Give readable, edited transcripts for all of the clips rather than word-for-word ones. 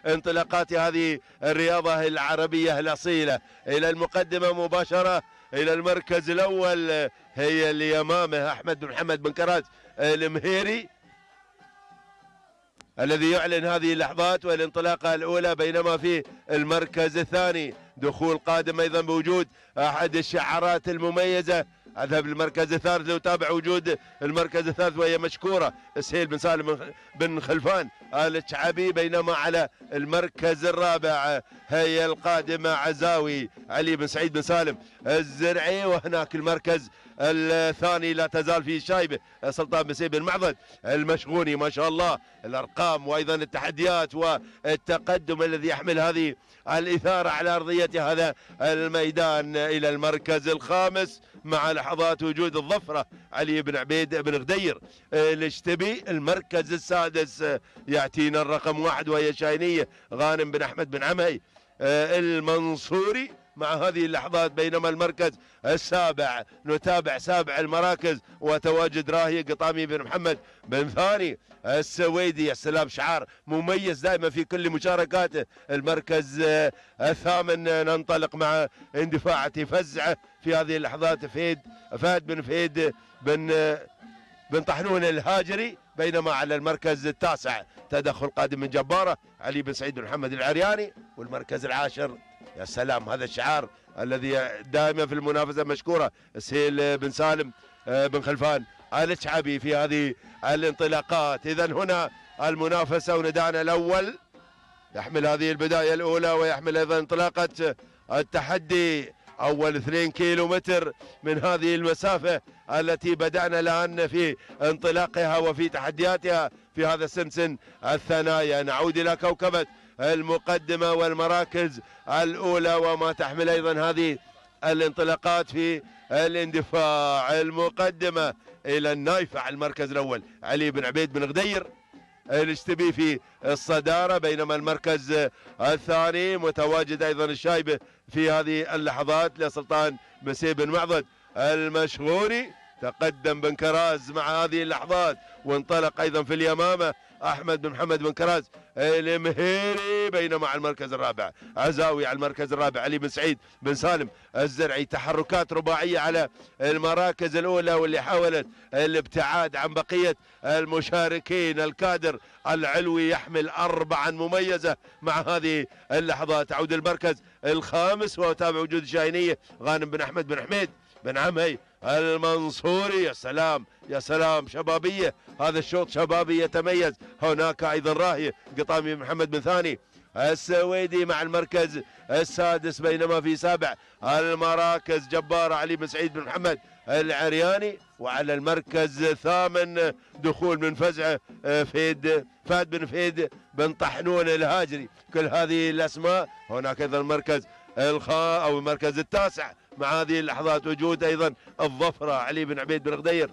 انطلاقات هذه الرياضة العربية الأصيلة. إلى المقدمة مباشرة إلى المركز الأول هي اللي أمامه أحمد بن محمد بن كراز المهيري الذي يعلن هذه اللحظات والانطلاقة الأولى، بينما في المركز الثاني دخول قادم أيضا بوجود أحد الشعارات المميزة. أذهب للمركز الثالث لأتابع وجود المركز الثالث وهي مشكورة سهيل بن سالم بن خلفان آل الشعبي، بينما على المركز الرابع هي القادمة عزاوي علي بن سعيد بن سالم الزرعي، وهناك المركز الثاني لا تزال فيه شايبه سلطان بن سيف بن معضد المشغوني. ما شاء الله الارقام وايضا التحديات والتقدم الذي يحمل هذه الاثاره على ارضيه هذا الميدان. الى المركز الخامس مع لحظات وجود الظفره علي بن عبيد بن غدير الاشتبي. المركز السادس ياتينا الرقم 1 وهي شاينيه غانم بن احمد بن عمي المنصوري مع هذه اللحظات، بينما المركز السابع نتابع سابع المراكز وتواجد راهي قطامي بن محمد بن ثاني السويدي. السلام شعار مميز دائما في كل مشاركاته. المركز الثامن ننطلق مع اندفاع فزعه في هذه اللحظات فهد بن طحنون الهاجري، بينما على المركز التاسع تدخل قادم من جباره علي بن سعيد بن محمد العرياني، والمركز العاشر يا سلام هذا الشعار الذي دائما في المنافسه مشكوره سهيل بن سالم بن خلفان آل الشعبي في هذه الانطلاقات. اذا هنا المنافسه وندانا الاول يحمل هذه البدايه الاولى ويحمل ايضا انطلاقه التحدي اول 2 كيلو متر من هذه المسافه التي بدانا الان في انطلاقها وفي تحدياتها في هذا السنسن الثنايا. نعود الى كوكبه المقدمة والمراكز الأولى وما تحمل أيضا هذه الانطلاقات في الاندفاع. المقدمة إلى النايفة على المركز الأول علي بن عبيد بن غدير الاشتبي في الصدارة، بينما المركز الثاني متواجد أيضا الشايبة في هذه اللحظات لسلطان بن سيف بن معضد المشغوري. تقدم بن كراز مع هذه اللحظات وانطلق أيضا في اليمامة أحمد بن محمد بن كراز المهيري، بينما على المركز الرابع عزاوي على المركز الرابع علي بن سعيد بن سالم الزرعي. تحركات رباعية على المراكز الأولى واللي حاولت الابتعاد عن بقية المشاركين. الكادر العلوي يحمل 4 مميزة مع هذه اللحظات. عود المركز الخامس وتابع وجود شاهينية غانم بن أحمد بن حميد بن عمي المنصوري. يا سلام يا سلام شبابية، هذا الشوط شبابي يتميز. هناك أيضا راهي قطامي محمد بن ثاني السويدي مع المركز السادس، بينما في سابع المراكز جبار علي بن سعيد بن محمد العرياني، وعلى المركز الثامن دخول من فزعه فهد بن طحنون الهاجري. كل هذه الأسماء. هناك أيضا المركز أو المركز التاسع مع هذه اللحظات وجود أيضا الظفرة علي بن عبيد بن غدير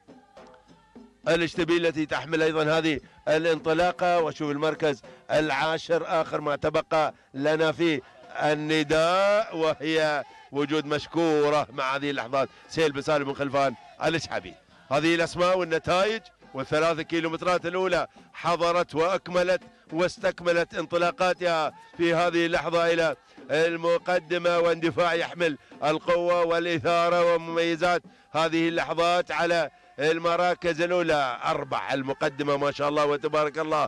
الاشتبي التي تحمل أيضا هذه الانطلاقة. وشوف المركز العاشر آخر ما تبقى لنا في النداء وهي وجود مشكورة مع هذه اللحظات سهيل بن سالم بن خلفان الشعبي. هذه الأسماء والنتائج والثلاث كيلومترات الأولى حضرت وأكملت واستكملت انطلاقاتها في هذه اللحظة إلى المقدمة، واندفاع يحمل القوة والإثارة ومميزات هذه اللحظات على المراكز الأولى 4. المقدمة ما شاء الله وتبارك الله.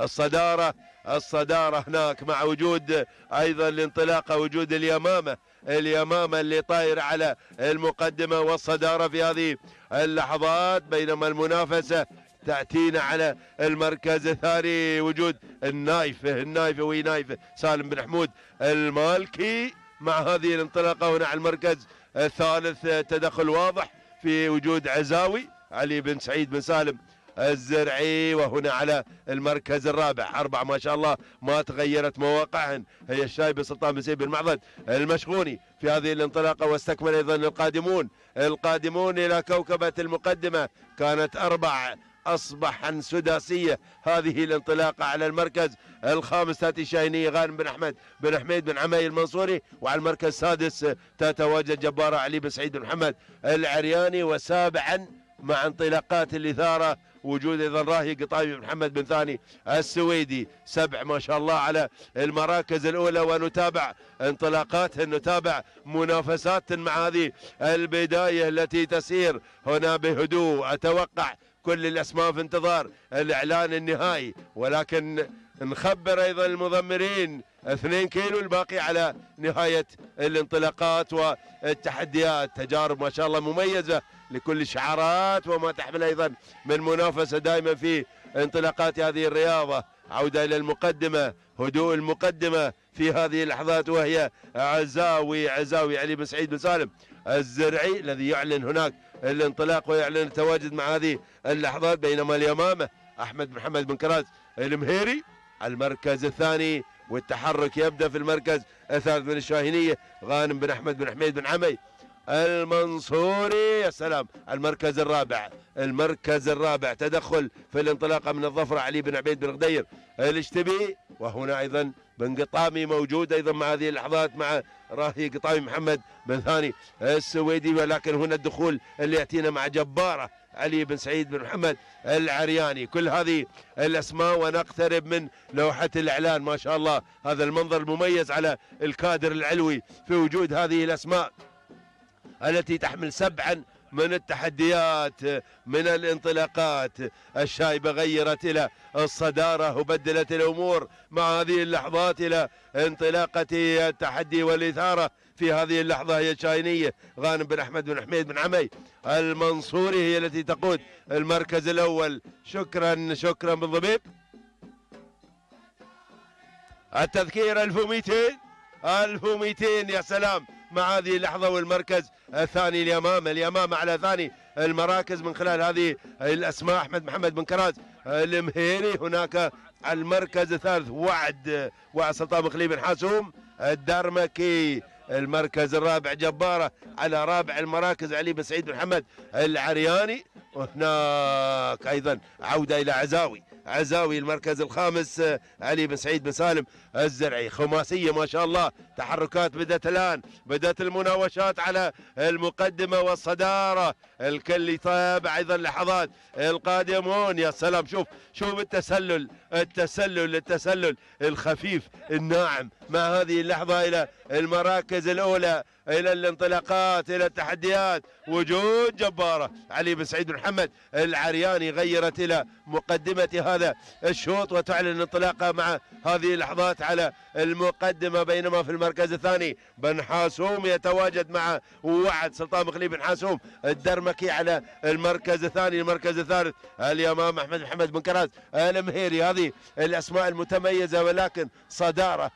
الصدارة هناك مع وجود أيضا الانطلاقة وجود اليمامة اللي طاير على المقدمة والصدارة في هذه اللحظات، بينما المنافسة تأتينا على المركز الثاني وجود النايفة وهي نايفة سالم بن حمود المالكي مع هذه الانطلاقة. هنا على المركز الثالث تدخل واضح في وجود عزاوي علي بن سعيد بن سالم الزرعي، وهنا على المركز الرابع 4 ما شاء الله ما تغيرت مواقعهن هي الشايبة سلطان بن سيف بن معضد المشغوني في هذه الانطلاقة. واستكمل أيضا القادمون إلى كوكبة المقدمة كانت 4 أصبح سداسية هذه الانطلاقة. على المركز الخامس تأتي شاهينية غانم بن أحمد بن حميد بن عمي المنصوري، وعلى المركز السادس تتواجد جبارة علي بن سعيد بن محمد العرياني. وسابعا مع انطلاقات الإثارة وجود ايضا راهي قطايف محمد بن ثاني السويدي. 7 ما شاء الله على المراكز الاولى، ونتابع انطلاقات، نتابع منافسات مع هذه البدايه التي تسير هنا بهدوء. اتوقع كل الاسماء في انتظار الاعلان النهائي، ولكن نخبر ايضا المضمرين 2 كيلو الباقي على نهايه الانطلاقات والتحديات. تجارب ما شاء الله مميزه لكل الشعارات وما تحمل ايضا من منافسه دائما في انطلاقات هذه الرياضه. عوده الى المقدمه، هدوء المقدمه في هذه اللحظات، وهي عزاوي علي بن سعيد بن سالم الزرعي الذي يعلن هناك الانطلاق ويعلن التواجد مع هذه اللحظات، بينما اليمامه احمد محمد بن كراز المهيري المركز الثاني، والتحرك يبدا في المركز الثالث من الشاهينيه غانم بن احمد بن حميد بن عمي المنصوري. يا سلام، المركز الرابع تدخل في الانطلاقه من الظفره علي بن عبيد بن غدير الاشتبي، وهنا ايضا بن قطامي موجود ايضا مع هذه اللحظات مع راهي قطامي محمد بن ثاني السويدي. ولكن هنا الدخول اللي ياتينا مع جباره علي بن سعيد بن محمد العرياني. كل هذه الاسماء ونقترب من لوحه الاعلان. ما شاء الله هذا المنظر المميز على الكادر العلوي في وجود هذه الاسماء التي تحمل 7 من التحديات من الانطلاقات. الشايبة غيرت إلى الصدارة وبدلت الأمور مع هذه اللحظات إلى انطلاقة التحدي والإثارة. في هذه اللحظة هي الشاهينية غانم بن أحمد بن حميد بن عمي المنصوري هي التي تقود المركز الأول. شكرا بالضبيب. التذكير 1200 يا سلام مع هذه اللحظة. والمركز الثاني اليمامة على ثاني المراكز من خلال هذه الأسماء أحمد محمد بن كراز المهيري. هناك المركز الثالث وعد سلطان مخلي بن حاسوم الدرمكي. المركز الرابع جبارة على رابع المراكز علي بن سعيد بن حمد العرياني. وهناك أيضا عودة إلى عزاوي المركز الخامس علي بن سعيد بن سالم الزرعي. خماسية ما شاء الله، تحركات بدأت الآن، بدأت المناوشات على المقدمة والصدارة. الكل يتابع أيضا لحظات القادمون. يا سلام، شوف التسلل الخفيف الناعم مع هذه اللحظة إلى المراكز الأولى، إلى الانطلاقات، إلى التحديات. وجود جبارة علي بن سعيد بن محمد العرياني غيرت إلى مقدمة هذا الشوط وتعلن انطلاقها مع هذه اللحظات على المقدمة. بينما في المركز الثاني بن حاسوم يتواجد مع وعد سلطان مخلي بن حاسوم الدرمكي على المركز الثاني. المركز الثالث اليمام أحمد محمد بن كراز المهيري. هذه الأسماء المتميزة، ولكن صدارة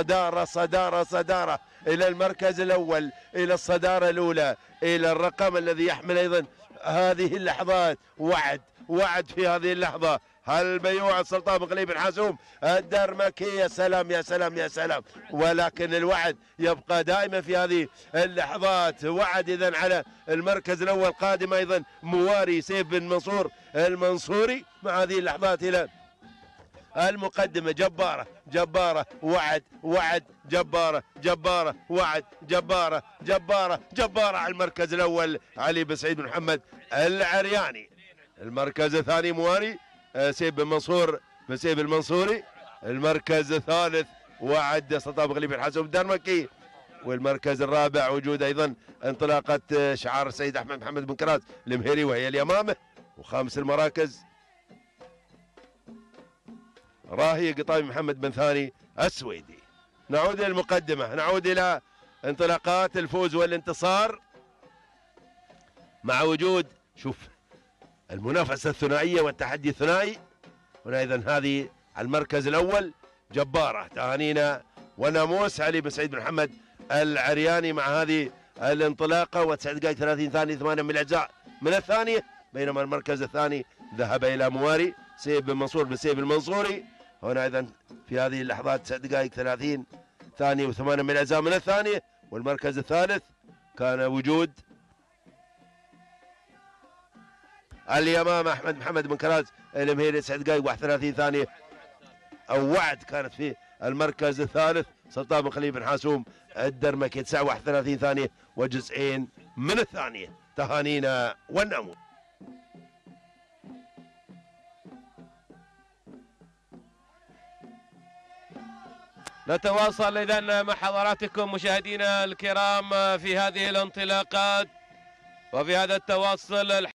إلى المركز الأول، إلى الصدارة الأولى، إلى الرقم الذي يحمل أيضا هذه اللحظات. وعد في هذه اللحظة. هل بيوعد سلطان مخلي بن حاسوم الدرمكي؟ يا سلام. ولكن الوعد يبقى دائما في هذه اللحظات. وعد إذن على المركز الأول. قادم أيضا مواري سيف بن منصور المنصوري مع هذه اللحظات إلى المقدمة. جبارة وعد جبارة وعد جبارة على المركز الأول علي بن سعيد بن محمد العرياني. المركز الثاني مواري سيف بن منصور بن سيف المنصوري. المركز الثالث وعد سلطان مخلي بن حاسوم الدرمكي. والمركز الرابع وجود أيضا انطلاقة شعار السيد أحمد محمد بن كراز المهيري وهي اليمامة. وخامس المراكز راهي قطامي محمد بن ثاني السويدي. نعود إلى المقدمة، نعود إلى انطلاقات الفوز والانتصار مع وجود المنافسة الثنائية والتحدي الثنائي. هنا إذن هذه المركز الأول جبارة تهانينا وناموس علي بن سعيد بن محمد العرياني مع هذه الانطلاقة. و9 دقائق 30 ثانية 8 من الأجزاء من الثانية. بينما المركز الثاني ذهب إلى مواري سيف بن منصور بن سيف المنصوري. هنا إذن في هذه اللحظات 9 دقائق 30 ثانية و8 من الأجزاء من الثانية. والمركز الثالث كان وجود اليمامة أحمد محمد بن كراز المهيري 9 دقائق 31 ثانية. أو وعد كانت في المركز الثالث سلطان بن خليل بن حاسوم الدرمكي 9 31 ثانية وجزئين من الثانية. تهانينا والنمو. نتواصل إذن مع حضراتكم مشاهدينا الكرام في هذه الانطلاقات وفي هذا التواصل.